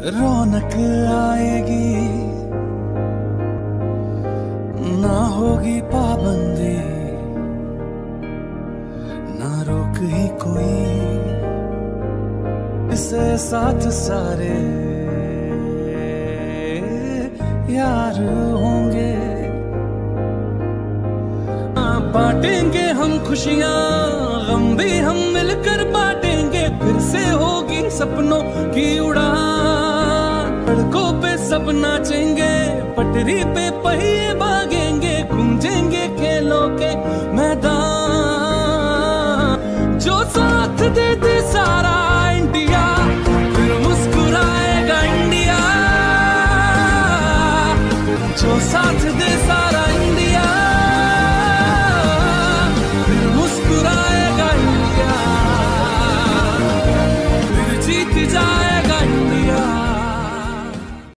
रौनक आएगी, ना होगी पाबंदी, ना रोक ही कोई, इसे साथ सारे यार होंगे। बांटेंगे हम खुशियां, गम भी हम मिलकर बांटेंगे, फिर से होगी सपनों की उड़ान। सड़कों पे सब नाचेंगे, पटरी पे पहिए भागेंगे, गूंजेंगे खेलों के मैदान। जो साथ दे